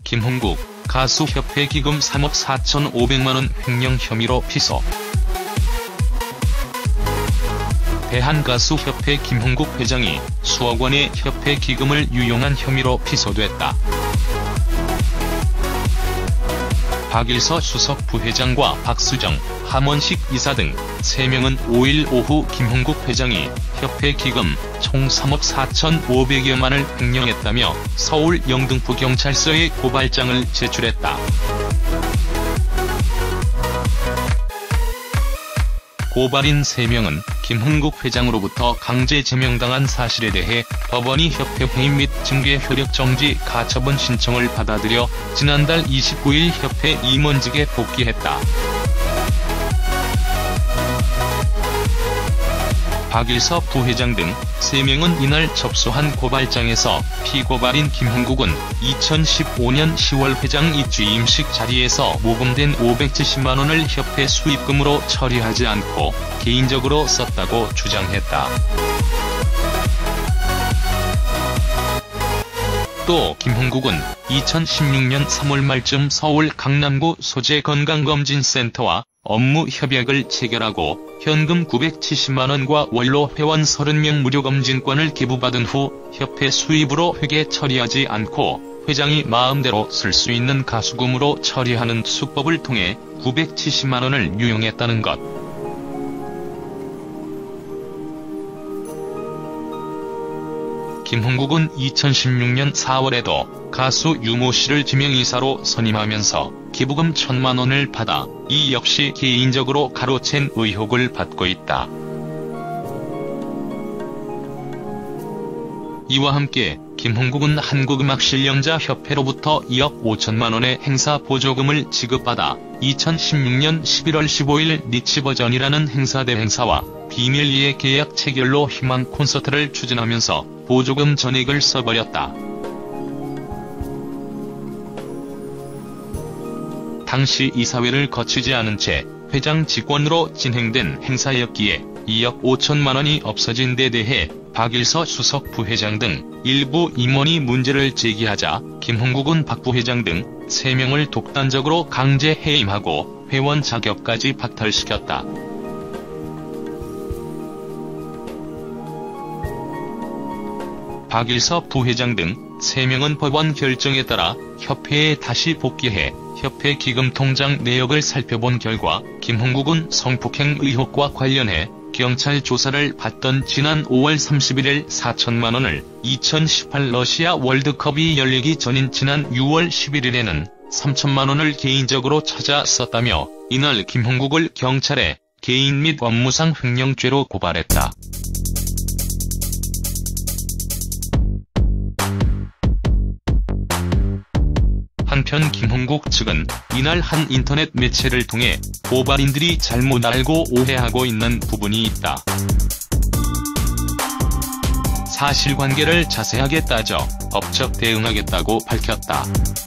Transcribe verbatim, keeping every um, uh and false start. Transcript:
김홍국, 가수협회 기금 삼억 사천오백만 원 횡령 혐의로 피소. 대한가수협회 김홍국 회장이 수억 원의 협회 기금을 유용한 혐의로 피소됐다. 박일서 수석 부회장과 박수정, 함원식 이사 등 세 명은 오일 오후 김홍국 회장이 협회 기금 총 삼억 사천오백여만을 횡령했다며 서울 영등포경찰서에 고발장을 제출했다. 고발인 세 명은 김홍국 회장으로부터 강제 제명당한 사실에 대해 법원이 협회 해임 및 징계 효력 정지 가처분 신청을 받아들여 지난달 이십구일 협회 임원직에 복귀했다. 박일서 부회장 등 세 명은 이날 접수한 고발장에서 피고발인 김홍국은 이천십오년 시월 회장 입주임식 자리에서 모금된 오백칠십만 원을 협회 수입금으로 처리하지 않고 개인적으로 썼다고 주장했다. 또 김홍국은 이천십육년 삼월 말쯤 서울 강남구 소재 건강검진센터와 업무 협약을 체결하고 현금 구백칠십만 원과 원로 회원 서른 명 무료 검진권을 기부받은 후 협회 수입으로 회계 처리하지 않고 회장이 마음대로 쓸 수 있는 가수금으로 처리하는 수법을 통해 구백칠십만 원을 유용했다는 것. 김홍국은 이천십육년 사월에도 가수 유모 씨를 지명이사로 선임하면서 기부금 천만 원을 받아 이 역시 개인적으로 가로챈 의혹을 받고 있다. 이와 함께 김홍국은 한국음악실력자협회로부터 이억 오천만 원의 행사 보조금을 지급받아 이천십육년 십일월 십오일 니치버전이라는 행사 대행사와 비밀리에 계약 체결로 희망 콘서트를 추진하면서 보조금 전액을 써버렸다. 당시 이사회를 거치지 않은 채 회장 직권으로 진행된 행사였기에 이억 오천만 원이 없어진 데 대해 박일서 수석 부회장 등 일부 임원이 문제를 제기하자 김홍국은 박 부회장 등 세 명을 독단적으로 강제 해임하고 회원 자격까지 박탈시켰다. 박일서 부회장 등 세 명은 법원 결정에 따라 협회에 다시 복귀해 협회 기금 통장 내역을 살펴본 결과 김홍국은 성폭행 의혹과 관련해 경찰 조사를 받던 지난 오월 삼십일일 사천만 원을 이천십팔 러시아 월드컵이 열리기 전인 지난 유월 십일일에는 삼천만 원을 개인적으로 찾아 썼다며 이날 김홍국을 경찰에 개인 및 업무상 횡령죄로 고발했다. 한편 김홍국 측은 이날 한 인터넷 매체를 통해 고발인들이 잘못 알고 오해하고 있는 부분이 있다. 사실관계를 자세하게 따져 법적 대응하겠다고 밝혔다.